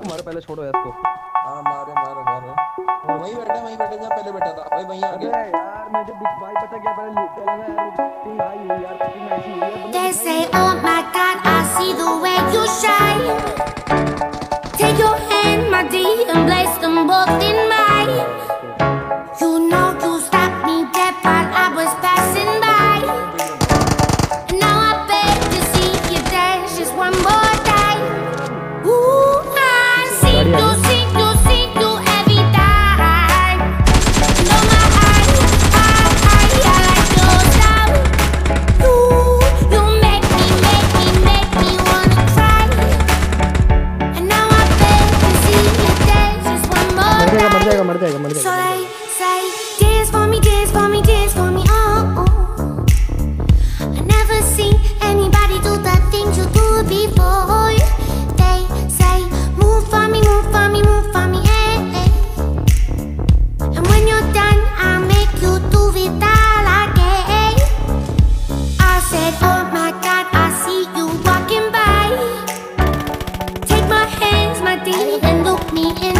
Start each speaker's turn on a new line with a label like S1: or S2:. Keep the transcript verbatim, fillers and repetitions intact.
S1: मारो पहले, छोड़ो इसको।
S2: हाँ मारे मारे मारे। वहीं बैठा वहीं बैठा जहाँ पहले बैठा था भाई, वहीं आ
S1: अबे
S2: गया।
S1: यार मुझे दिख भाई, पता क्या पहले पहले ना यार पिंग आई हुई यार, पिंग ऐसी हुई है बंदा
S3: They
S1: दिखाई
S3: say,
S1: नहीं
S3: oh
S1: they
S3: my God, I see the way you shine. Take your hand, my dear, and place them both in mine. You know you stopped me dead while I was passing by. And now I beg to see you dance just one more time. Ooh, I see you, see you, see you every time. And oh my, I, I, I, I like your style. You, you make me, make me, make me wanna cry. And now I beg to see you dance just one more
S1: मर जाएगा, मर
S3: time.
S1: जाएगा, मर जाएगा, मर
S3: So
S1: जाएगा।
S3: they say, dance for me, dance for me, dance for me, oh, oh. I never seen anybody do the things you do before. They say, move for me, move for me, move for me, eh, eh. And when you're done, I'll make you do it all again. I said, oh my God, I see you walking by. Take my hands, my dear, and look me in